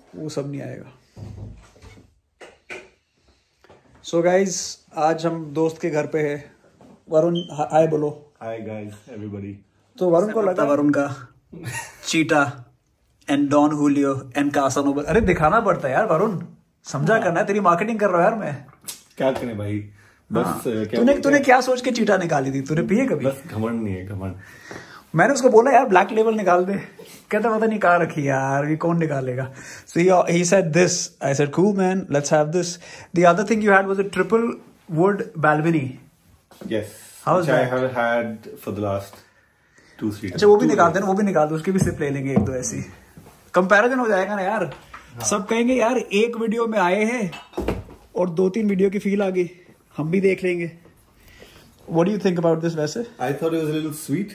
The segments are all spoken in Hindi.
वो सब नहीं आएगा। सो गाइज आज हम दोस्त के घर पे है। वरुण हाय बोलो। Hi guys everybody. तो वरुण को लगा वरुण का cheetah and Don Julio and Casanova. अरे दिखाना पड़ता है यार वरुण, समझा करना है, तेरी मार्केटिंग कर रहा है यार मैं। क्या करें भाई, बस तूने क्या सोच के चीटा निकाली थी? तूने पिए कभी? बस घमंड नहीं है, घमंड। मैंने उसको बोला यार ब्लैक लेवल निकाल दे, कहता पता नहीं कहाँ रखी यार, ये कौन निकालेगा। So he said this. I said cool man, let's have this. The other thing you had was a triple wood Balvenie. Yes. How was that? I have had for the last 2-3 अच्छा वो भी निकाल देना, वो भी निकाल दो, उसकी भी सिप ले लेंगे एक दो ऐसी। कंपैरिजन हो जाएगा ना यार। हाँ। सब कहेंगे यार एक वीडियो में आए हैं और 2-3 वीडियो की फील आ गई, हम भी देख लेंगे। What do you think about this वैसे? I thought it was a little sweet.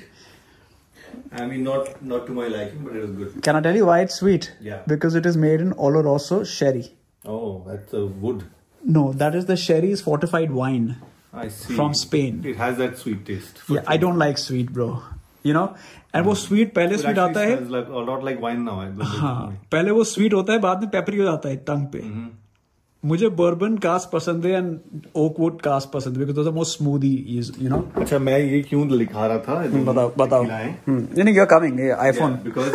I mean, not to my liking, but it was good. Can I tell you why it's sweet? Yeah. Because it is made in Oloroso sherry. Oh, that's a wood. No, that is the sherry's fortified wine. I see. From Spain. It has that sweet taste. Yeah, I don't like sweet, bro. You know, and वो sweet पहले sweet आता है. Like not like wine now. हाँ, पहले वो sweet होता है, बाद में पेपरी हो जाता है टंग पे. मुझे बर्बन कास्ट पसंद है एंड ओकवुड कास्ट पसंद है, because most smoothie is, you know. अच्छा मैं ये क्यों लिखा रहा था? बताओ नहीं, you are coming iPhone. Because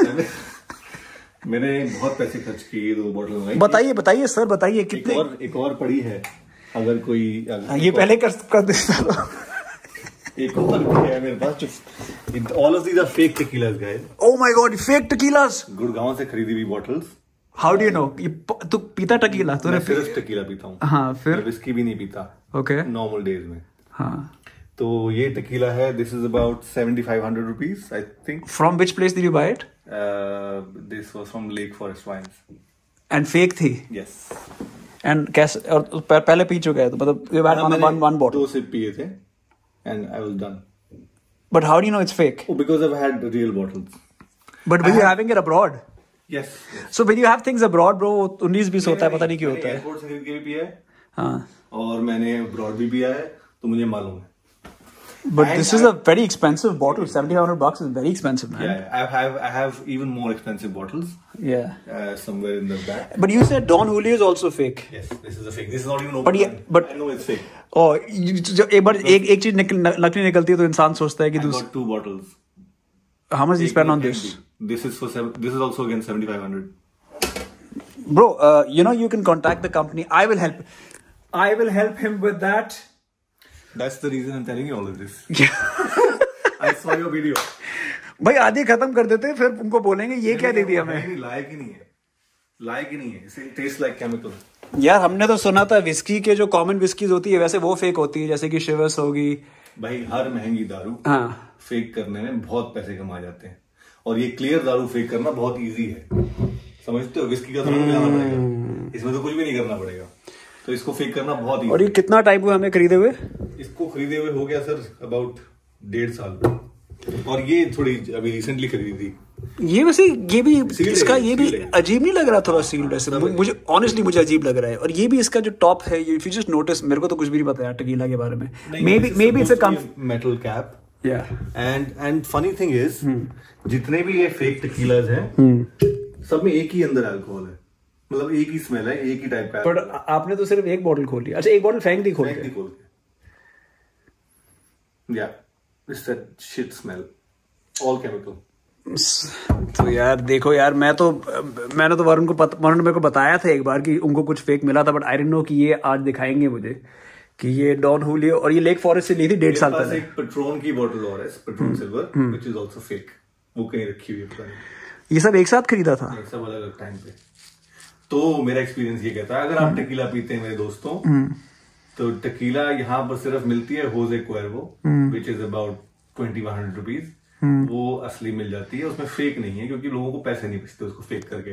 मैंने बहुत पैसे खर्च किए 2 बॉटल में। बताइए सर, बताइए कितने। एक और पड़ी है, अगर कोई ये पहले कर देता। एक और भी है मेरे पास। All of these are fake tequilas guys. Oh my God, fake tequilas. Gurgaon से खरीदी हुई bottles. How do you know? तू पीता टकीला? मैं सिर्फ टकीला पीता हूँ। हाँ, फिर विस्की भी नहीं पीता। ओके, नॉर्मल डेज में। हाँ, तो ये टकीला है। This is about 7500 rupees I think. From which place did you buy it? This was from Lake Forest wines. And fake थी? यस। एंड कैसे? और पहले पी चुके हैं तो मतलब you had one bottle? 2 sip पिए थे and I was done. But how do you know it's fake? Because I had real bottles. But we are having it abroad. Yes. So when you have things abroad, bro, 19-20 होता है, पता नहीं क्यों होता है। एयरपोर्ट से खरीद के भी पिया है। हाँ। और मैंने अब्रॉड भी पिया है, तो मुझे मालूम है। But this is a very expensive bottle. $7,500 is very expensive, man. Yeah, I have even more expensive bottles. Yeah. Somewhere in the back. But you said Don Julio is also fake. Yes, this is a fake. This is not even open. But I know it's fake. Oh, एक बार एक चीज नकली निकलती है तो इंसान सोचता है कि I got 2 bottles. How much did you spend on this? This is also again 7,500. Bro, you know you can contact the company. I will help him with that. That's the reason I'm telling you all of this. I saw your video. भाई आधी खत्म कर देते फिर उनको बोलेंगे ये क्या दे दिया हमें। लायक ही नहीं है। It tastes like chemical. यार हमने तो सुना था विस्की के जो कॉमन विस्कीज होती है वैसे वो फेक होती है, जैसे कि शिवर्स होगी। भाई हर महंगी दारू हाँ फेक करने में बहुत पैसे कमा जाते हैं, और ये क्लियर दारू फेक करना बहुत इजी है, समझते हो? विस्की का थोड़ा जाना पड़ेगा, इसमें तो कुछ भी नहीं करना पड़ेगा, तो इसको फेक करना बहुत इजी। और ये कितना टाइम हुआ हमें खरीदे हुए? इसको खरीदे हुए हो गया सर अबाउट 1.5 साल, और ये थोड़ी अभी रिसेंटली खरीदी थी। ये वैसे ये भी इसका ये भी अजीब नहीं लग रहा? थोड़ा सील्ड ऐसे मुझे ऑनेस्टली मुझे अजीब लग रहा है। और ये भी इसका जो टॉप है, इफ यू जस्ट नोटिस, मेरे को तो कुछ भी नहीं पता यार टकीला के बारे में। Maybe it's a metal cap. या एंड फनी थिंग इज जितने भी ये फेक टकीलाज हैं सब में एक ही अंदर अल्कोहल है, मतलब एक ही स्मेल है, एक ही टाइप का। बट आपने तो सिर्फ एक बॉटल खोली। अच्छा एक बॉटल फेंक दी खोल के? या it's that shit smell, all chemical. तो यार देखो यार, मैंने तो वरुण मेरे को बताया था एक बार कि उनको कुछ फेक मिला था, बट आई डिडंट नो कि ये आज दिखाएंगे मुझे कि ये डॉन हुलियो। और ये लेक फॉरेस्ट से ली थी 1.5 साल पहले। एक पेट्रोन की बोतल और है, Patron silver, which is also fake, वो कहीं रखी हुई है। ये सब एक साथ खरीदा था? सब अलग अलग टाइम पे। तो मेरा एक्सपीरियंस ये कहता है, अगर आप टकीला पीते हैं मेरे दोस्तों, तो टकीला यहाँ पर सिर्फ मिलती है Jose Cuervo, which is about 2,100 rupees. वो असली मिल जाती है, उसमें फेक नहीं है, क्योंकि लोगों को पैसे नहीं बचते उसको फेक करके।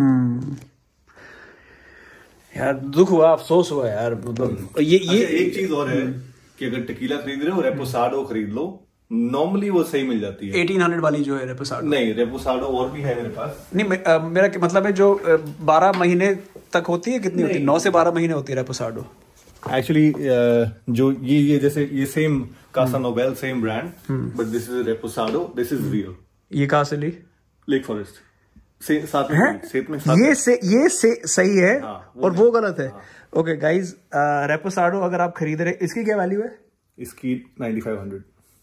यार दुख हुआ, अफसोस हुआ यार। ये एक चीज और है कि अगर टकीला खरीद रहे हो, रेपोसाडो खरीद लो, नॉर्मली वो सही मिल जाती है। 1800 वाली जो है रेपोसाडो? नहीं, रेपोसाडो और भी है मेरे पास। नहीं मेरा मतलब है जो 12 महीने तक होती है, कितनी होती है? 9 से 12 महीने होती है रेपोसाडो। एक्चुअली जो ये जैसे ये same Casa Noble same brand, but this is reposado, this is real. ये कहाँ से ली? Lake forest. साथ में ये सही है। हाँ, और वो गलत है। ओके गाइज, रेपोसाडो अगर आप खरीद रहे, इसकी क्या वैल्यू है? इसकी 9500।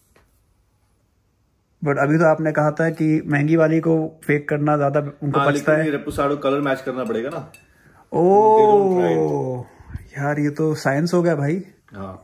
बट अभी तो आपने कहा था कि महंगी वाली को फेक करना ज्यादा उनको पछता है। रेपोसाडो कलर मैच करना पड़ेगा ना। ओ यार, ये तो साइंस हो गया भाई। हाँ।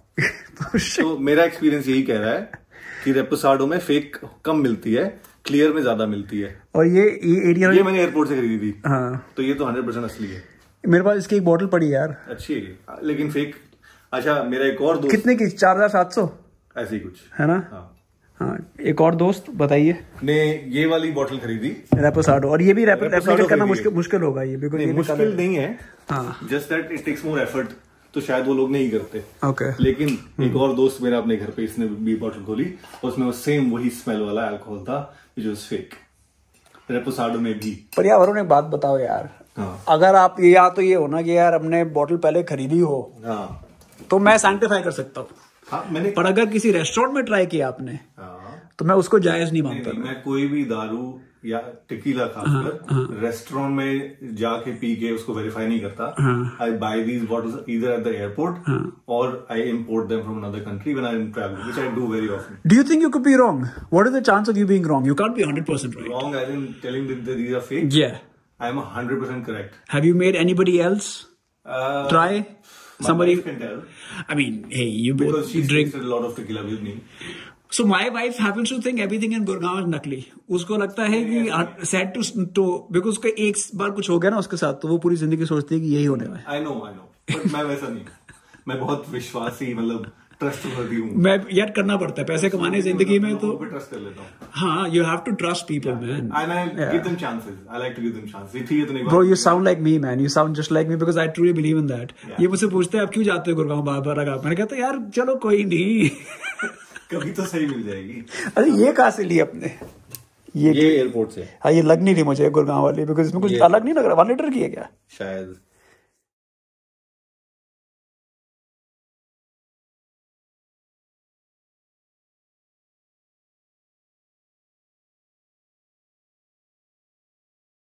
तो मेरा एक्सपीरियंस यही कह रहा है कि रेपोसाडो में फेक कम मिलती है, क्लियर में ज्यादा मिलती है। और ये एरिया ये मैंने एयरपोर्ट से खरीदी थी। हाँ, तो ये तो 100% असली है। मेरे पास इसकी एक बोतल पड़ी यार, अच्छी है लेकिन फेक। अच्छा, मेरा एक और दोस्त। कितने की? 4700 ऐसे ही कुछ है ना। हाँ, एक और दोस्त बताइए ने ये वाली बोतल खरीदी रेपोसाडो, और ये भी रेप्लिकेट करना मुश्किल होगा ये, बिकॉज़ ये मुश्किल नहीं है। हाँ, just that it takes more effort, तो शायद वो लोग नहीं करते। ओके। लेकिन एक और दोस्त मेरा अपने घर पे, इसने भी बोतल खोली, उसमें वो सेम वही स्मेल वाला अल्कोहल था जो फेक रेपोसाडो में भी। पर यार वरुण, एक बात बताओ यार। हाँ। अगर आप या तो ये हो ना कि यार हमने बोतल पहले खरीदी हो, हाँ, तो मैं सैंक्टिफाई कर सकता हूँ। हाँ, मैंने। पर अगर किसी रेस्टोरेंट में ट्राई किया आपने, हाँ, तो मैं उसको जायज नहीं मानता। मैं कोई भी दारू या टेकीला खासकर रेस्टोरेंट में जाके पी के उसको वेरीफाई नहीं करता। I buy these bottles either at the airport और I import them from another country when I am travelling, which I do very often. Do you think you could be wrong? What is the chance of you being wrong? You can't be 100% right. Wrong as in telling that these are fake? Yeah. I am 100% correct. Have you made anybody else try? My Somebody wife can tell I mean, hey, you because both she's drink. tasted a lot of tequila with me. So my wife happens to think everything in Gurgaon is नकली। उसको लगता है कि sad to because उसका एक बार कुछ हो गया ना उसके साथ, तो वो पूरी जिंदगी सोचती है कि यही होने वाला है। I know, but मैं वैसा नहीं। मैं बहुत विश्वासी, मतलब ट्रस्टवर्दी हूँ। मैं यार करना पड़ता है पैसे कमाने जिंदगी में, तो ट्रस्ट कर लेता हूँ। हाँ, you have to trust people, man. And I give them chances. I like to give them chances। ठीक है, तो नहीं। Bro, you sound like me, man. You sound just like me because I truly believe in that. ये मुझसे पूछते हैं आप क्यों जाते हो गुड़गांव बार-बार? मैंने कहता यार चलो कोई नहीं, कभी तो सही मिल जाएगी। अरे ये कहाँ से ली अपने? ये एयरपोर्ट से। हाँ, ये लग नहीं रही मुझे गुड़गांव वाली, बिकॉज इसमें कुछ अलग नहीं लग रहा। 1 लीटर की है क्या? शायद।